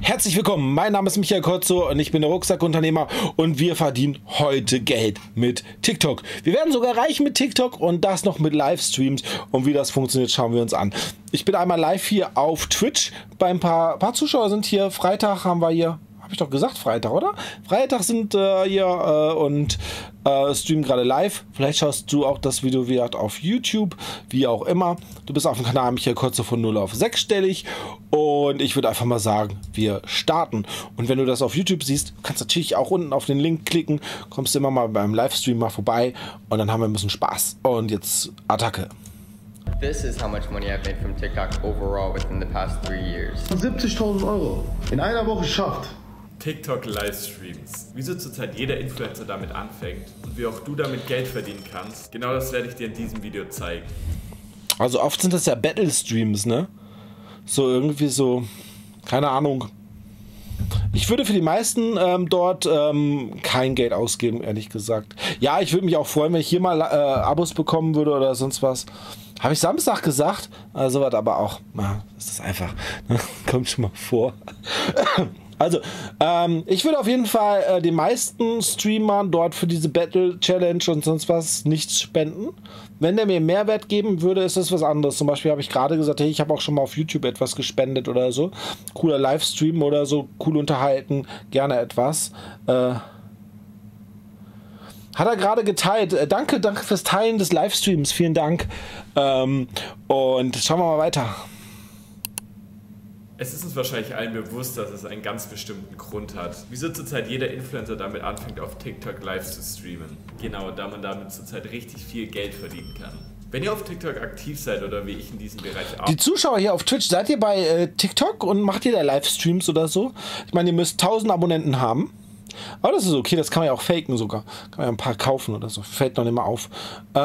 Herzlich willkommen, mein Name ist Michael Kotzo und ich bin der Rucksackunternehmer und wir verdienen heute Geld mit TikTok. Wir werden sogar reich mit TikTok und das noch mit Livestreams und wie das funktioniert, schauen wir uns an. Ich bin einmal live hier auf Twitch, bei ein paar Zuschauer sind hier, Freitag haben wir hier, habe ich doch gesagt Freitag, oder? Freitag sind hier und streamen gerade live. Vielleicht schaust du auch das Video wieder auf YouTube, wie auch immer. Du bist auf dem Kanal Michael Kotzo von 0 auf 6-stellig und ich würde einfach mal sagen, wir starten. Und wenn du das auf YouTube siehst, kannst du natürlich auch unten auf den Link klicken, kommst du immer mal beim Livestream mal vorbei und dann haben wir ein bisschen Spaß. Und jetzt Attacke. This is how much money I've made from TikTok overall within the past 3 years. 70.000 Euro in einer Woche schafft. TikTok-Livestreams. Wieso zurzeit jeder Influencer damit anfängt und wie auch du damit Geld verdienen kannst, genau das werde ich dir in diesem Video zeigen. Also oft sind das ja Battle-Streams, ne? So irgendwie so, keine Ahnung. Ich würde für die meisten dort kein Geld ausgeben, ehrlich gesagt. Ja, ich würde mich auch freuen, wenn ich hier mal Abos bekommen würde oder sonst was. Habe ich Samstag gesagt? Also was aber auch. Na, das ist einfach. Kommt schon mal vor. Also, ich würde auf jeden Fall den meisten Streamern dort für diese Battle Challenge und sonst was nichts spenden. Wenn der mir Mehrwert geben würde, ist das was anderes. Zum Beispiel habe ich gerade gesagt, hey, ich habe auch schon mal auf YouTube etwas gespendet oder so. Cooler Livestream oder so, cool unterhalten, gerne etwas. Hat er gerade geteilt. Danke fürs Teilen des Livestreams, vielen Dank. Und schauen wir mal weiter. Es ist uns wahrscheinlich allen bewusst, dass es einen ganz bestimmten Grund hat, wieso zurzeit jeder Influencer damit anfängt, auf TikTok live zu streamen. Genau, da man damit zurzeit richtig viel Geld verdienen kann. Wenn ihr auf TikTok aktiv seid oder wie ich in diesem Bereich arbeitet. Die Zuschauer hier auf Twitch, seid ihr bei TikTok und macht ihr da Livestreams oder so? Ich meine, ihr müsst 1000 Abonnenten haben. Aber das ist okay, das kann man ja auch faken sogar. Kann man ja ein paar kaufen oder so. Fällt noch nicht mal auf.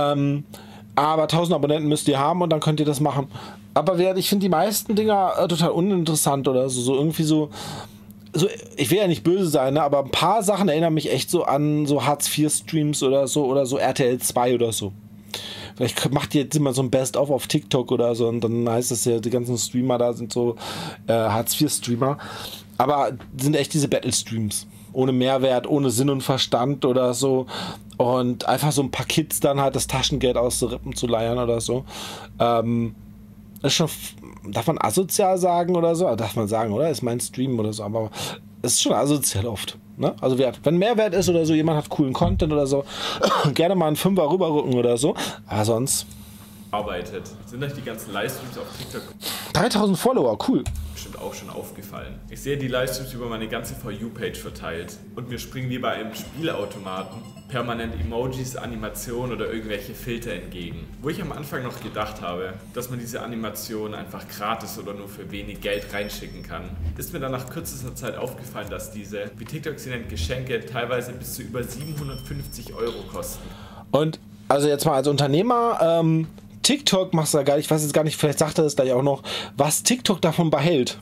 Aber 1000 Abonnenten müsst ihr haben und dann könnt ihr das machen. Aber ich finde die meisten Dinger total uninteressant oder so. Irgendwie so, ich will ja nicht böse sein, ne? Aber ein paar Sachen erinnern mich echt so an so Hartz-IV-Streams oder so RTL 2 oder so. Vielleicht macht ihr jetzt immer so ein Best-of auf TikTok oder so und dann heißt es ja, die ganzen Streamer da sind so Hartz-IV-Streamer. Aber sind echt diese Battle-Streams. Ohne Mehrwert, ohne Sinn und Verstand oder so. Und einfach so ein paar Kids dann halt das Taschengeld aus den Rippen zu leiern oder so. Das ist schon, darf man asozial sagen oder so? Darf man sagen, oder? Ist mein Stream oder so. Aber es ist schon asozial oft. Ne? Also wenn Mehrwert ist oder so, jemand hat coolen Content oder so, gerne mal einen Fünfer rüberrücken oder so. Aber sonst... arbeitet. Sind euch die ganzen Livestreams auf TikTok 3000 Follower, cool. Bestimmt auch schon aufgefallen. Ich sehe die Livestreams über meine ganze For You-Page verteilt und mir springen wie bei einem Spielautomaten permanent Emojis, Animationen oder irgendwelche Filter entgegen. Wo ich am Anfang noch gedacht habe, dass man diese Animationen einfach gratis oder nur für wenig Geld reinschicken kann, ist mir dann nach kürzester Zeit aufgefallen, dass diese, wie TikTok sie nennt, Geschenke teilweise bis zu über 750 € kosten. Und also jetzt mal als Unternehmer, TikTok machst du da gar nicht, ich weiß jetzt gar nicht, vielleicht sagt er das gleich auch noch, was TikTok davon behält.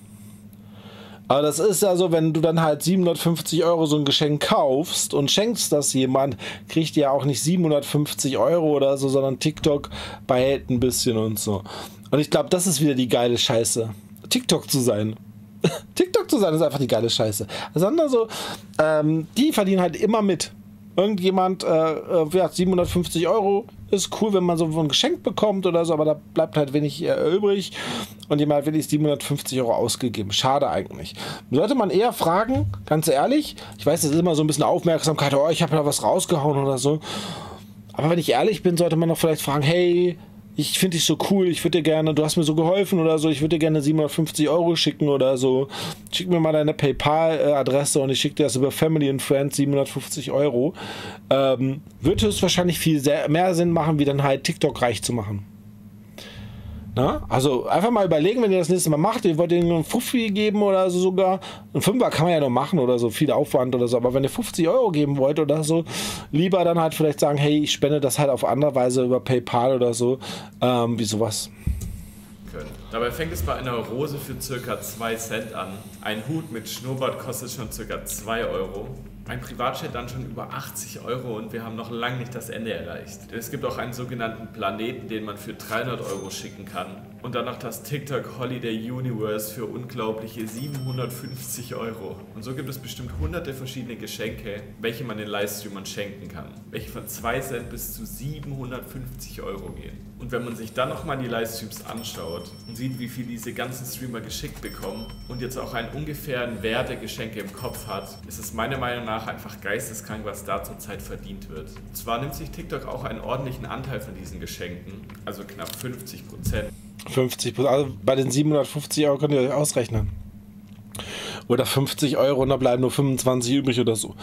Aber das ist ja so, wenn du dann halt 750 € so ein Geschenk kaufst und schenkst das jemand, kriegt ja auch nicht 750 € oder so, sondern TikTok behält ein bisschen und so. Und ich glaube, das ist wieder die geile Scheiße. TikTok zu sein. TikTok zu sein ist einfach die geile Scheiße. Sondern so, die verdienen halt immer mit. Irgendjemand, ja, 750 € ist cool, wenn man so ein Geschenk bekommt oder so, aber da bleibt halt wenig übrig und jemand hat wirklich 750 € ausgegeben. Schade eigentlich. Sollte man eher fragen, ganz ehrlich, ich weiß, das ist immer so ein bisschen Aufmerksamkeit, oh, ich habe da was rausgehauen oder so, aber wenn ich ehrlich bin, sollte man doch vielleicht fragen, hey, ich finde dich so cool, ich würde dir gerne, du hast mir so geholfen oder so, ich würde dir gerne 750 € schicken oder so. Schick mir mal deine PayPal-Adresse und ich schicke dir das über Family and Friends, 750 €. Würde es wahrscheinlich mehr Sinn machen, wie dann halt TikTok reich zu machen. Na? Also einfach mal überlegen, wenn ihr das nächste Mal macht, ihr wollt ihnen einen Fuffi geben oder so sogar. Ein Fünfer kann man ja noch machen oder so, viel Aufwand oder so, aber wenn ihr 50 € geben wollt oder so, lieber dann halt vielleicht sagen, hey, ich spende das halt auf andere Weise über PayPal oder so, wie sowas. Dabei fängt es bei einer Rose für ca. 2 Cent an. Ein Hut mit Schnurrbart kostet schon ca. 2 €. Ein Privatjet dann schon über 80 € und wir haben noch lange nicht das Ende erreicht. Denn es gibt auch einen sogenannten Planeten, den man für 300 € schicken kann. Und dann noch das TikTok Holiday Universe für unglaubliche 750 €. Und so gibt es bestimmt hunderte verschiedene Geschenke, welche man den Livestreamern schenken kann. Welche von 2 Cent bis zu 750 € gehen. Und wenn man sich dann nochmal die Livestreams anschaut und sieht, wie viel diese ganzen Streamer geschickt bekommen und jetzt auch einen ungefähren Wert der Geschenke im Kopf hat, ist es meiner Meinung nach einfach geisteskrank, was da zurzeit verdient wird. Und zwar nimmt sich TikTok auch einen ordentlichen Anteil von diesen Geschenken, also knapp 50%. 50%, also bei den 750 € könnt ihr euch ausrechnen. Oder 50 € und da bleiben nur 25 übrig oder so.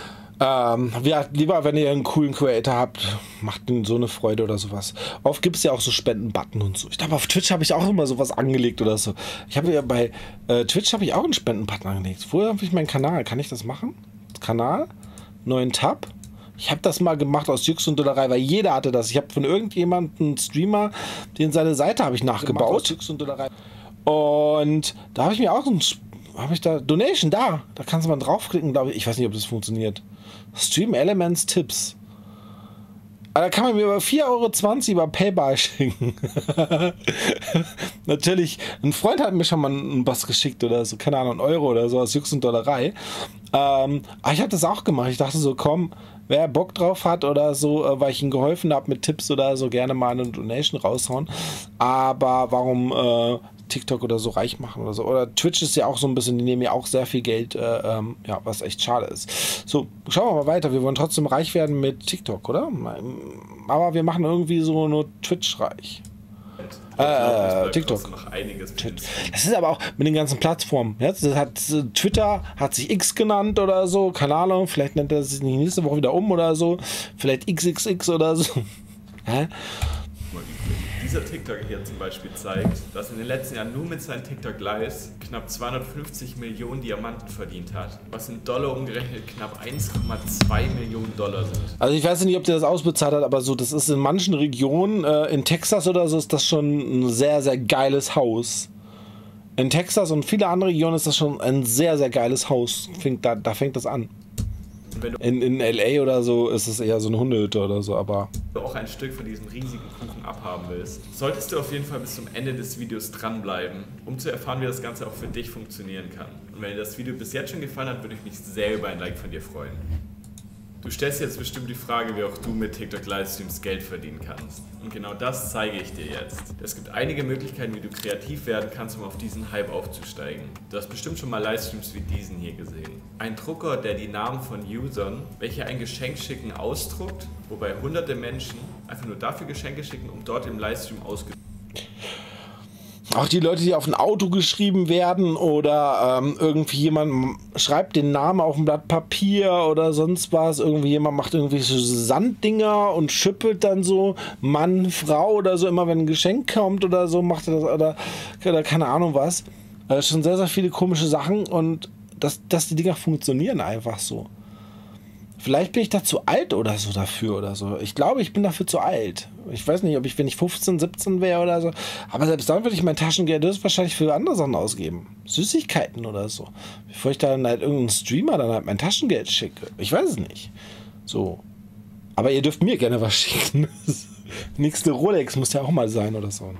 Ja, lieber, wenn ihr einen coolen Creator habt, macht ihnen so eine Freude oder sowas. Oft gibt es ja auch so Spendenbutton und so. Ich glaube, auf Twitch habe ich auch immer sowas angelegt oder so. Ich habe ja bei Twitch habe ich auch einen Spendenbutton angelegt. Vorher habe ich meinen Kanal. Kann ich das machen? Kanal? Neuen Tab? Ich habe das mal gemacht aus Jux und Dollerei, weil jeder hatte das. Ich habe von irgendjemandem einen Streamer, den seine Seite habe ich nachgebaut. Und da habe ich mir auch Donation da kannst du mal draufklicken, glaube ich. Ich weiß nicht, ob das funktioniert. Stream Elements Tipps. Aber da kann man mir über 4,20 € über PayPal schicken. Natürlich, ein Freund hat mir schon mal was geschickt oder so, keine Ahnung, €1 oder so aus Jux und Dollerei. Aber ich habe das auch gemacht. Ich dachte so, komm, wer Bock drauf hat oder so, weil ich ihm geholfen habe mit Tipps oder so, gerne mal eine Donation raushauen. Aber warum TikTok oder so reich machen oder so? Oder Twitch ist ja auch so ein bisschen, die nehmen ja auch sehr viel Geld, ja, was echt schade ist. So, schauen wir mal weiter. Wir wollen trotzdem reich werden mit TikTok, oder? Aber wir machen irgendwie so nur Twitch reich. TikTok. Noch einiges. Das ist aber auch mit den ganzen Plattformen. Jetzt hat Twitter hat sich X genannt oder so, keine Ahnung, vielleicht nennt er sich nächste Woche wieder um oder so, vielleicht XXX oder so. Hä? Dieser TikTok hier zum Beispiel zeigt, dass in den letzten Jahren nur mit seinen TikTok Lives knapp 250 Millionen Diamanten verdient hat, was in Dollar umgerechnet knapp 1,2 Millionen $ sind. Also ich weiß nicht, ob der das ausbezahlt hat, aber so, das ist in manchen Regionen, in Texas oder so, ist das schon ein sehr, sehr geiles Haus. In Texas und viele andere Regionen ist das schon ein sehr, sehr geiles Haus. Da fängt das an. In LA oder so ist es eher so eine Hundehütte oder so, aber... Wenn du auch ein Stück von diesem riesigen Kuchen abhaben willst, solltest du auf jeden Fall bis zum Ende des Videos dranbleiben, um zu erfahren, wie das Ganze auch für dich funktionieren kann. Und wenn dir das Video bis jetzt schon gefallen hat, würde ich mich sehr über ein Like von dir freuen. Du stellst jetzt bestimmt die Frage, wie auch du mit TikTok Livestreams Geld verdienen kannst. Und genau das zeige ich dir jetzt. Es gibt einige Möglichkeiten, wie du kreativ werden kannst, um auf diesen Hype aufzusteigen. Du hast bestimmt schon mal Livestreams wie diesen hier gesehen. Ein Drucker, der die Namen von Usern, welche ein Geschenk schicken, ausdruckt, wobei hunderte Menschen einfach nur dafür Geschenke schicken, um dort im Livestream ausgedruckt. Auch die Leute, die auf ein Auto geschrieben werden oder irgendwie jemand schreibt den Namen auf ein Blatt Papier oder sonst was. Irgendwie jemand macht irgendwelche Sanddinger und schüppelt dann so Mann, Frau oder so. Immer wenn ein Geschenk kommt oder so, macht er das oder keine Ahnung was. Schon sehr, sehr viele komische Sachen und dass die Dinger funktionieren einfach so. Vielleicht bin ich da zu alt oder so dafür oder so. Ich glaube, ich bin dafür zu alt. Ich weiß nicht, wenn ich 15, 17 wäre oder so. Aber selbst dann würde ich mein Taschengeld wahrscheinlich für andere Sachen ausgeben. Süßigkeiten oder so. Bevor ich dann halt irgendeinen Streamer dann halt mein Taschengeld schicke. Ich weiß es nicht. So. Aber ihr dürft mir gerne was schicken. Nächste Rolex muss ja auch mal sein oder so.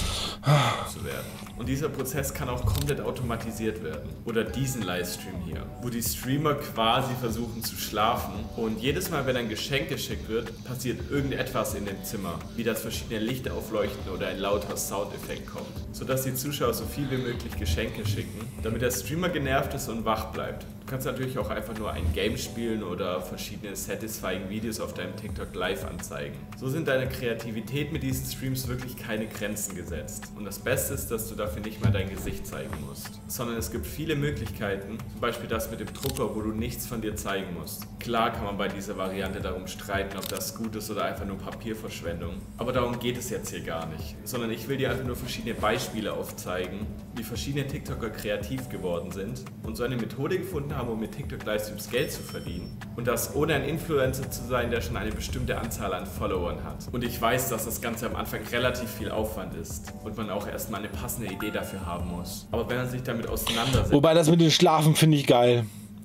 Zu werden. Und dieser Prozess kann auch komplett automatisiert werden. Oder diesen Livestream hier, wo die Streamer quasi versuchen zu schlafen und jedes Mal, wenn ein Geschenk geschickt wird, passiert irgendetwas in dem Zimmer, wie dass verschiedene Lichter aufleuchten oder ein lauter Soundeffekt kommt, sodass die Zuschauer so viel wie möglich Geschenke schicken, damit der Streamer genervt ist und wach bleibt. Du kannst natürlich auch einfach nur ein Game spielen oder verschiedene satisfying Videos auf deinem TikTok Live anzeigen. So sind deiner Kreativität mit diesen Streams wirklich keine Grenzen gesetzt. Und das Beste ist, dass du dafür nicht mal dein Gesicht zeigen musst, sondern es gibt viele Möglichkeiten, zum Beispiel das mit dem Drucker, wo du nichts von dir zeigen musst. Klar kann man bei dieser Variante darum streiten, ob das gut ist oder einfach nur Papierverschwendung, aber darum geht es jetzt hier gar nicht, sondern ich will dir einfach nur verschiedene Beispiele aufzeigen, wie verschiedene TikToker kreativ geworden sind und so eine Methode gefunden haben, um mit TikTok Livestreams Geld zu verdienen und das ohne ein Influencer zu sein, der schon eine bestimmte Anzahl an Followern hat. Und ich weiß, dass das Ganze am Anfang relativ viel Aufwand ist und man auch erstmal eine passende Idee dafür haben muss. Aber wenn man sich damit auseinandersetzt... Wobei das mit dem Schlafen finde ich geil.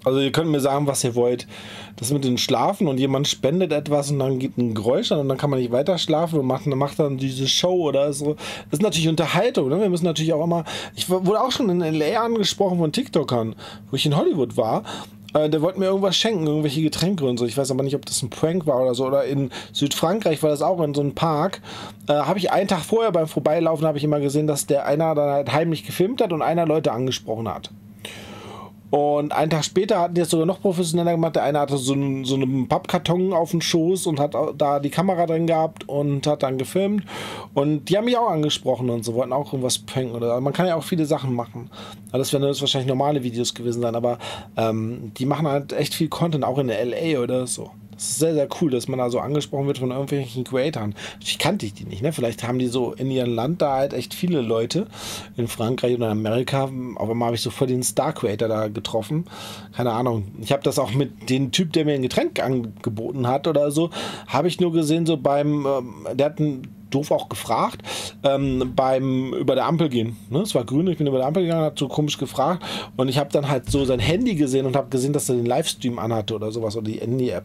Also ihr könnt mir sagen, was ihr wollt. Das mit dem Schlafen und jemand spendet etwas und dann gibt ein Geräusch an und dann kann man nicht weiter schlafen und macht dann diese Show oder so. Das ist natürlich Unterhaltung. Ne? Wir müssen natürlich auch immer... Ich wurde auch schon in L.A. angesprochen von TikTokern, wo ich in Hollywood war. Der wollte mir irgendwas schenken, irgendwelche Getränke und so. Ich weiß aber nicht, ob das ein Prank war oder so. Oder in Südfrankreich war das auch in so einem Park. Habe ich einen Tag vorher beim Vorbeilaufen habe ich immer gesehen, dass der einer dann halt heimlich gefilmt hat und einer Leute angesprochen hat. Und einen Tag später hatten die es sogar noch professioneller gemacht. Der eine hatte so einen Pappkarton auf dem Schoß und hat da die Kamera drin gehabt und hat dann gefilmt. Und die haben mich auch angesprochen und so, wollten auch irgendwas pranken. Oder man kann ja auch viele Sachen machen. Das werden jetzt wahrscheinlich normale Videos gewesen sein, aber die machen halt echt viel Content, auch in der LA oder so. Das ist sehr, sehr cool, dass man da so angesprochen wird von irgendwelchen Creatoren. Ich kannte die nicht, ne? Vielleicht haben die so in ihrem Land da halt echt viele Leute. In Frankreich oder in Amerika. Auf einmal habe ich so voll den Star-Creator da getroffen. Keine Ahnung. Ich habe das auch mit dem Typ, der mir ein Getränk angeboten hat oder so, habe ich nur gesehen, so beim, der hat doof auch gefragt, beim über der Ampel gehen. Ne? Es war grün, ich bin über der Ampel gegangen, hat so komisch gefragt und ich habe dann halt so sein Handy gesehen und habe gesehen, dass er den Livestream anhatte oder sowas oder die Handy-App.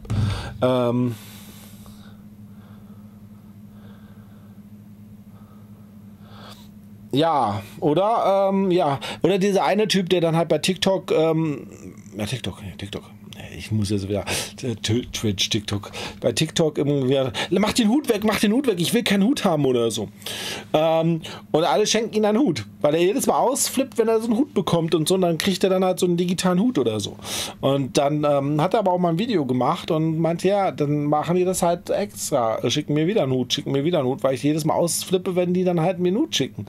Ja, oder? Ja. Oder dieser eine Typ, der dann halt bei TikTok, TikTok. Ich muss jetzt wieder Twitch, TikTok. Bei TikTok irgendwie, mach den Hut weg, ich will keinen Hut haben oder so. Und alle schenken ihm einen Hut, weil er jedes Mal ausflippt, wenn er so einen Hut bekommt und so, und dann kriegt er dann halt so einen digitalen Hut oder so. Und dann hat er aber auch mal ein Video gemacht und meinte, ja, dann machen die das halt extra, schicken mir wieder einen Hut, weil ich jedes Mal ausflippe, wenn die dann halt mir einen Hut schicken.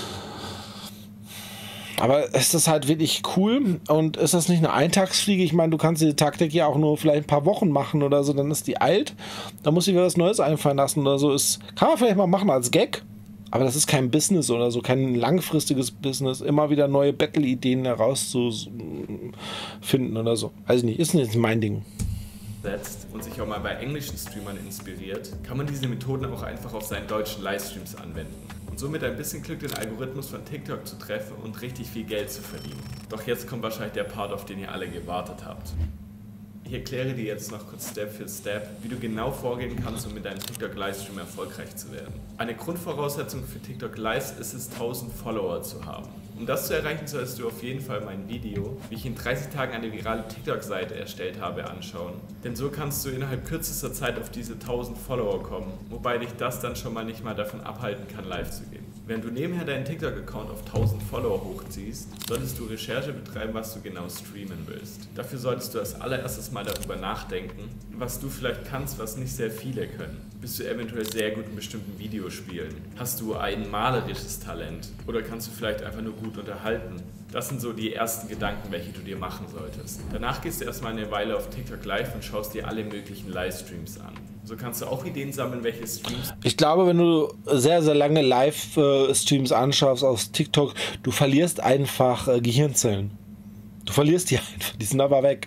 Aber ist das halt wirklich cool und ist das nicht eine Eintagsfliege? Ich meine, du kannst die Taktik ja auch nur vielleicht ein paar Wochen machen oder so, dann ist die alt, dann muss ich wieder was Neues einfallen lassen oder so. Kann man vielleicht mal machen als Gag, aber das ist kein Business oder so, kein langfristiges Business, immer wieder neue Battle-Ideen herauszufinden oder so. Also nicht, ist nicht mein Ding. Und sich auch mal bei englischen Streamern inspiriert, kann man diese Methoden auch einfach auf seinen deutschen Livestreams anwenden und somit ein bisschen Glück den Algorithmus von TikTok zu treffen und richtig viel Geld zu verdienen. Doch jetzt kommt wahrscheinlich der Part, auf den ihr alle gewartet habt. Ich erkläre dir jetzt noch kurz Step für Step, wie du genau vorgehen kannst, um mit deinem TikTok-Livestream erfolgreich zu werden. Eine Grundvoraussetzung für TikTok Lives ist es, 1000 Follower zu haben. Um das zu erreichen, solltest du auf jeden Fall mein Video, wie ich in 30 Tagen eine virale TikTok-Seite erstellt habe, anschauen. Denn so kannst du innerhalb kürzester Zeit auf diese 1000 Follower kommen, wobei dich das dann schon mal nicht mal davon abhalten kann, live zu gehen. Wenn du nebenher deinen TikTok-Account auf 1000 Follower hochziehst, solltest du Recherche betreiben, was du genau streamen willst. Dafür solltest du als allererstes mal darüber nachdenken, was du vielleicht kannst, was nicht sehr viele können. Bist du eventuell sehr gut in bestimmten Videospielen? Hast du ein malerisches Talent? Oder kannst du vielleicht einfach nur gut unterhalten? Das sind so die ersten Gedanken, welche du dir machen solltest. Danach gehst du erstmal eine Weile auf TikTok Live und schaust dir alle möglichen Livestreams an. So kannst du auch Ideen sammeln, welche Streams... Ich glaube, wenn du sehr, sehr lange Live-Streams anschaust auf TikTok, du verlierst einfach Gehirnzellen. Du verlierst die einfach, die sind aber weg.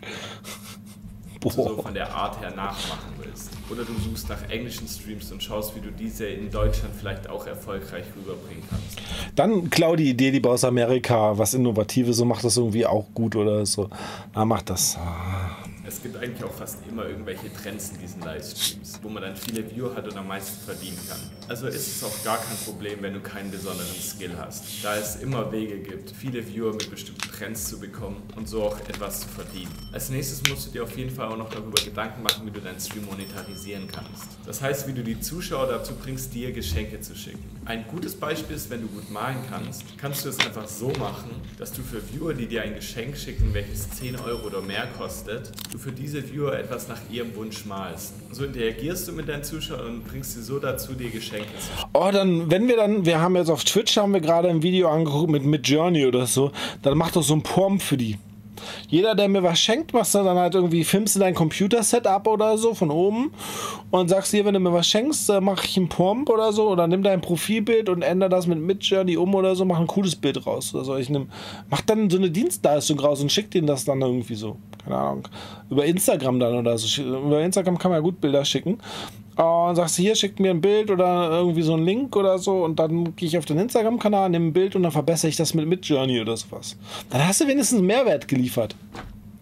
Du so von der Art her nachmachen willst. Oder du suchst nach englischen Streams und schaust, wie du diese in Deutschland vielleicht auch erfolgreich rüberbringen kannst. Dann klau die Idee lieber aus Amerika, was Innovatives, so macht das irgendwie auch gut oder so. Na, mach das. Es gibt eigentlich auch fast immer irgendwelche Trends in diesen Livestreams, wo man dann viele Viewer hat und am meisten verdienen kann. Also ist es auch gar kein Problem, wenn du keinen besonderen Skill hast, da es immer Wege gibt, viele Viewer mit bestimmten Trends zu bekommen und so auch etwas zu verdienen. Als nächstes musst du dir auf jeden Fall auch noch darüber Gedanken machen, wie du deinen Stream monetarisieren kannst. Das heißt, wie du die Zuschauer dazu bringst, dir Geschenke zu schicken. Ein gutes Beispiel ist, wenn du gut malen kannst, kannst du es einfach so machen, dass du für Viewer, die dir ein Geschenk schicken, welches 10 Euro oder mehr kostet, du für diese Viewer etwas nach ihrem Wunsch malst. So interagierst du mit deinen Zuschauern und bringst sie so dazu, dir Geschenke zu schicken. Oh, wir haben jetzt auf Twitch, haben wir gerade ein Video angeguckt mit Midjourney oder so, dann mach doch so ein Prompt für die. Jeder, der mir was schenkt, machst du dann halt irgendwie, filmst du dein Computer-Setup oder so von oben und sagst hier, wenn du mir was schenkst, mache ich einen Prompt oder so, oder nimm dein Profilbild und ändere das mit Midjourney um oder so, mach ein cooles Bild raus. Also mach dann so eine Dienstleistung raus und schick denen das dann irgendwie so. Keine Ahnung. Über Instagram dann oder so. Über Instagram kann man ja gut Bilder schicken. Und sagst du, hier, schickt mir ein Bild oder irgendwie so einen Link oder so, und dann gehe ich auf den Instagram-Kanal, nehme ein Bild und dann verbessere ich das mit Midjourney oder sowas. Dann hast du wenigstens einen Mehrwert geliefert.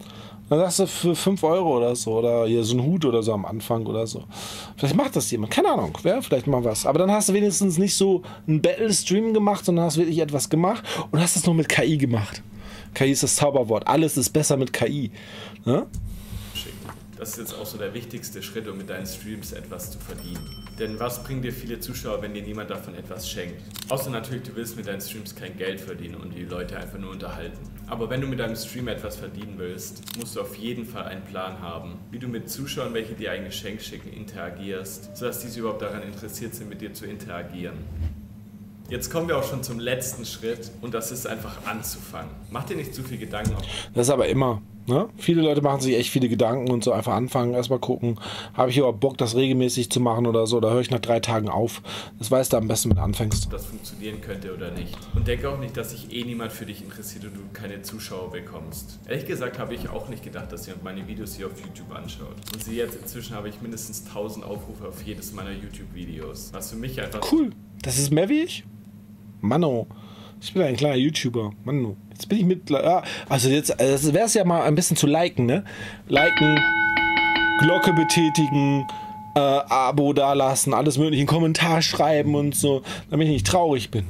Dann sagst du für 5 Euro oder so, oder hier so ein Hut oder so am Anfang oder so. Vielleicht macht das jemand, keine Ahnung, wäre vielleicht mal was. Aber dann hast du wenigstens nicht so einen Battle-Stream gemacht, sondern hast wirklich etwas gemacht und hast es nur mit KI gemacht. KI ist das Zauberwort, alles ist besser mit KI. Ne? Das ist jetzt auch so der wichtigste Schritt, um mit deinen Streams etwas zu verdienen. Denn was bringen dir viele Zuschauer, wenn dir niemand davon etwas schenkt? Außer natürlich, du willst mit deinen Streams kein Geld verdienen und die Leute einfach nur unterhalten. Aber wenn du mit deinem Stream etwas verdienen willst, musst du auf jeden Fall einen Plan haben, wie du mit Zuschauern, welche dir ein Geschenk schicken, interagierst, sodass diese überhaupt daran interessiert sind, mit dir zu interagieren. Jetzt kommen wir auch schon zum letzten Schritt und das ist einfach anzufangen. Mach dir nicht zu viel Gedanken. Das ist aber immer. Ne? Viele Leute machen sich echt viele Gedanken und so einfach anfangen, erstmal gucken, habe ich überhaupt Bock, das regelmäßig zu machen oder so, oder höre ich nach 3 Tagen auf. Das weißt du am besten, wenn du anfängst. Ob das funktionieren könnte oder nicht. Und denke auch nicht, dass sich niemand für dich interessiert und du keine Zuschauer bekommst. Ehrlich gesagt habe ich auch nicht gedacht, dass jemand meine Videos hier auf YouTube anschaut. Und sieh jetzt, inzwischen habe ich mindestens 1000 Aufrufe auf jedes meiner YouTube-Videos. Was für mich einfach... Cool. Das ist mehr wie ich? Manno. Ich bin ein kleiner YouTuber. Manno. Jetzt bin ich mit... Ja, also jetzt wäre es ja mal ein bisschen zu liken, ne? Liken, Glocke betätigen, Abo dalassen, alles mögliche, einen Kommentar schreiben und so, damit ich nicht traurig bin.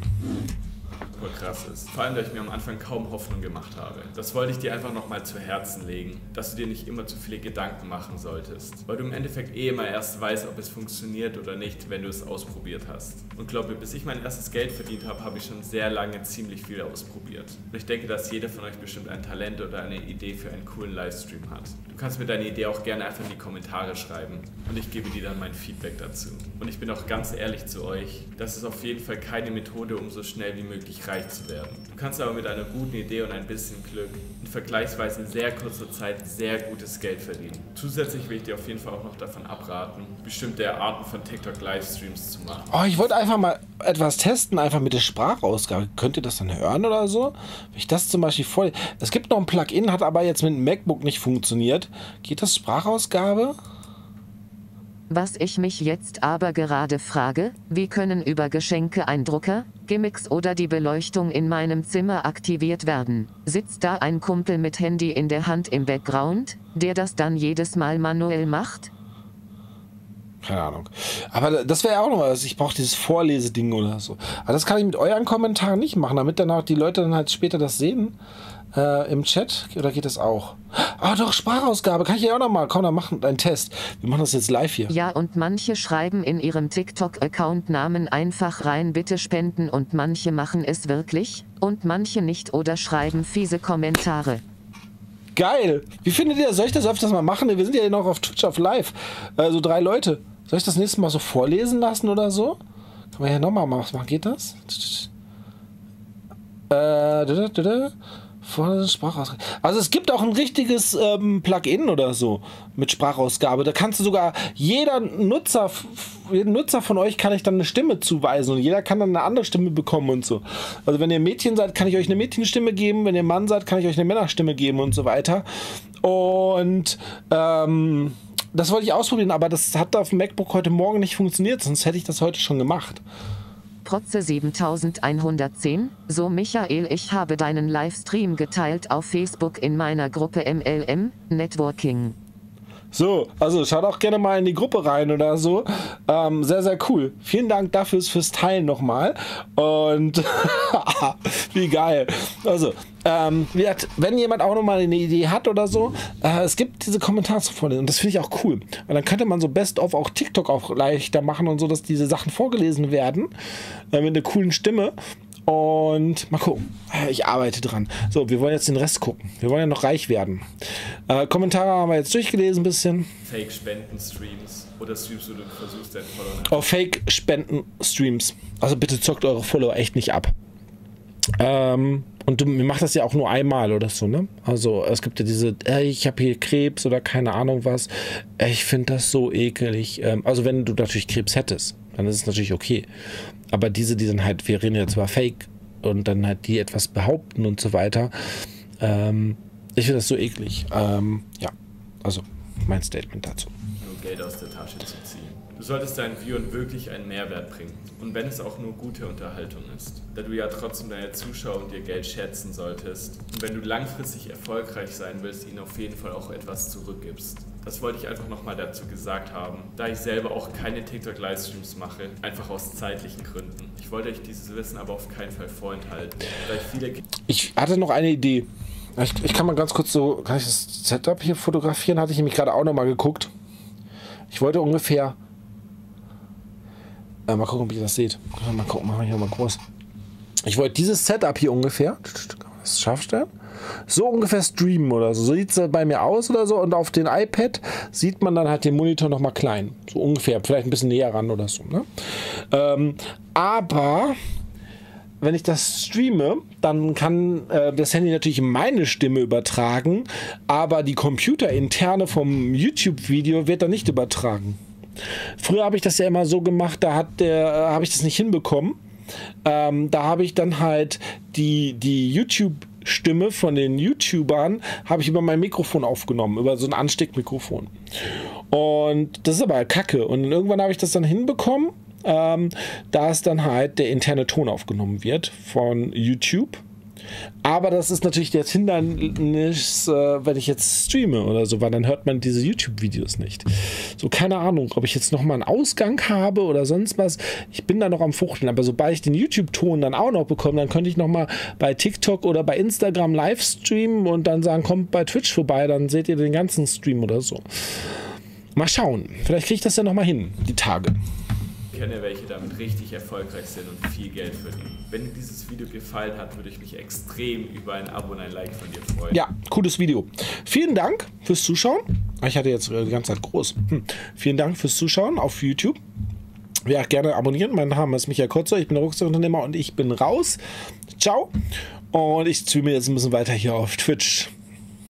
Krass ist. Vor allem, da ich mir am Anfang kaum Hoffnung gemacht habe. Das wollte ich dir einfach nochmal zu Herzen legen, dass du dir nicht immer zu viele Gedanken machen solltest. Weil du im Endeffekt immer erst weißt, ob es funktioniert oder nicht, wenn du es ausprobiert hast. Und glaube mir, bis ich mein erstes Geld verdient habe, habe ich schon sehr lange ziemlich viel ausprobiert. Und ich denke, dass jeder von euch bestimmt ein Talent oder eine Idee für einen coolen Livestream hat. Du kannst mir deine Idee auch gerne einfach in die Kommentare schreiben und ich gebe dir dann mein Feedback dazu. Und ich bin auch ganz ehrlich zu euch, das ist auf jeden Fall keine Methode, um so schnell wie möglich reich zu werden. Du kannst aber mit einer guten Idee und ein bisschen Glück in vergleichsweise sehr kurzer Zeit sehr gutes Geld verdienen. Zusätzlich will ich dir auf jeden Fall auch noch davon abraten, bestimmte Arten von TikTok-Livestreams zu machen. Oh, ich wollte einfach mal etwas testen, einfach mit der Sprachausgabe. Könnt ihr das dann hören oder so? Wenn ich das zum Beispiel voll... Es gibt noch ein Plugin, hat aber jetzt mit dem MacBook nicht funktioniert. Geht das Sprachausgabe? Was ich mich jetzt aber gerade frage, wie können über Geschenke ein Drucker, Gimmicks oder die Beleuchtung in meinem Zimmer aktiviert werden? Sitzt da ein Kumpel mit Handy in der Hand im Background, der das dann jedes Mal manuell macht? Keine Ahnung. Aber das wäre ja auch noch was. Ich brauche dieses Vorleseding oder so. Aber das kann ich mit euren Kommentaren nicht machen, damit dann auch die Leute dann halt später das sehen. Im Chat, oder geht das auch? Ah, doch, Sprachausgabe, kann ich ja auch noch mal. Komm, dann machen einen Test. Wir machen das jetzt live hier. Ja, und manche schreiben in ihrem TikTok-Account-Namen einfach rein, bitte spenden, und manche machen es wirklich und manche nicht oder schreiben fiese Kommentare. Geil! Wie findet ihr das? Soll ich das öfters mal machen? Wir sind ja noch auf Twitch auf live. So 3 Leute. Soll ich das nächste Mal so vorlesen lassen oder so? Kann man ja nochmal machen. Geht das? Sprachausgabe. Also es gibt auch ein richtiges Plugin oder so mit Sprachausgabe. Da kannst du sogar, jeden Nutzer von euch kann ich dann eine Stimme zuweisen und jeder kann dann eine andere Stimme bekommen und so. Also wenn ihr Mädchen seid, kann ich euch eine Mädchenstimme geben, wenn ihr Mann seid, kann ich euch eine Männerstimme geben und so weiter. Und das wollte ich ausprobieren, aber das hat auf dem MacBook heute Morgen nicht funktioniert, sonst hätte ich das heute schon gemacht. Protze 7110, so Michael, ich habe deinen Livestream geteilt auf Facebook in meiner Gruppe MLM Networking. So, also schaut auch gerne mal in die Gruppe rein oder so. Sehr, sehr cool. Vielen Dank dafür fürs Teilen nochmal. Und wie geil. Also, wenn jemand auch nochmal eine Idee hat oder so, es gibt diese Kommentarvorlesungen und das finde ich auch cool. Und dann könnte man so Best-of auch TikTok auch leichter machen und so, dass diese Sachen vorgelesen werden mit einer coolen Stimme. Und mal gucken. Ich arbeite dran. So, wir wollen jetzt den Rest gucken. Wir wollen ja noch reich werden. Kommentare haben wir jetzt durchgelesen ein bisschen. Fake-Spenden-Streams oder Streams, wo du versuchst, deinen Follower... Oh, Fake-Spenden-Streams. Also bitte zockt eure Follower echt nicht ab. Und mir macht das ja auch nur einmal oder so, ne? Also es gibt ja diese, ich habe hier Krebs oder keine Ahnung was. Ich finde das so ekelig. Also wenn du natürlich Krebs hättest, dann ist es natürlich okay. Aber diese, die dann halt, wir reden jetzt über Fake und dann halt die etwas behaupten und so weiter. Ich finde das so eklig. Ja, also mein Statement dazu. Nur Geld aus der Tasche zu ziehen. Du solltest deinen Viewern wirklich einen Mehrwert bringen. Und wenn es auch nur gute Unterhaltung ist. Da du ja trotzdem deine Zuschauer und ihr Geld schätzen solltest. Und wenn du langfristig erfolgreich sein willst, ihnen auf jeden Fall auch etwas zurückgibst. Das wollte ich einfach nochmal dazu gesagt haben, da ich selber auch keine TikTok-Livestreams mache, einfach aus zeitlichen Gründen. Ich wollte euch dieses Wissen aber auf keinen Fall vorenthalten, da ich hatte noch eine Idee. Ich kann mal ganz kurz so, kann ich das Setup hier fotografieren? Hatte ich nämlich gerade auch nochmal geguckt. Ich wollte ungefähr, mal gucken, ob ihr das seht. Mal gucken, machen wir hier mal groß. Ich wollte dieses Setup hier ungefähr, das scharf stellen, so ungefähr streamen oder so. So sieht es bei mir aus oder so. Und auf dem iPad sieht man dann halt den Monitor nochmal klein. So ungefähr, vielleicht ein bisschen näher ran oder so. Ne? Aber wenn ich das streame, dann kann das Handy natürlich meine Stimme übertragen, aber die computerinterne vom YouTube-Video wird dann nicht übertragen. Früher habe ich das ja immer so gemacht, da habe ich das nicht hinbekommen. Da habe ich dann halt die YouTube-Stimme von den YouTubern habe ich über mein Mikrofon aufgenommen, über so ein Ansteckmikrofon. Und das ist aber kacke. Und irgendwann habe ich das dann hinbekommen, da es dann halt der interne Ton aufgenommen wird von YouTube. Aber das ist natürlich das Hindernis, wenn ich jetzt streame oder so, weil dann hört man diese YouTube-Videos nicht. So, keine Ahnung, ob ich jetzt nochmal einen Ausgang habe oder sonst was. Ich bin da noch am Fuchteln, aber sobald ich den YouTube-Ton dann auch noch bekomme, dann könnte ich nochmal bei TikTok oder bei Instagram live streamen und dann sagen, kommt bei Twitch vorbei, dann seht ihr den ganzen Stream oder so. Mal schauen, vielleicht kriege ich das ja nochmal hin, die Tage. Ich kenne welche damit richtig erfolgreich sind und viel Geld verdienen. Wenn dir dieses Video gefallen hat, würde ich mich extrem über ein Abo und ein Like von dir freuen. Ja, cooles Video. Vielen Dank fürs Zuschauen. Ich hatte jetzt die ganze Zeit groß. Vielen Dank fürs Zuschauen auf YouTube. Wer auch gerne abonnieren. Mein Name ist Michael Kotzer, ich bin der Rucksackunternehmer und ich bin raus. Ciao. Und ich streame jetzt ein bisschen weiter hier auf Twitch.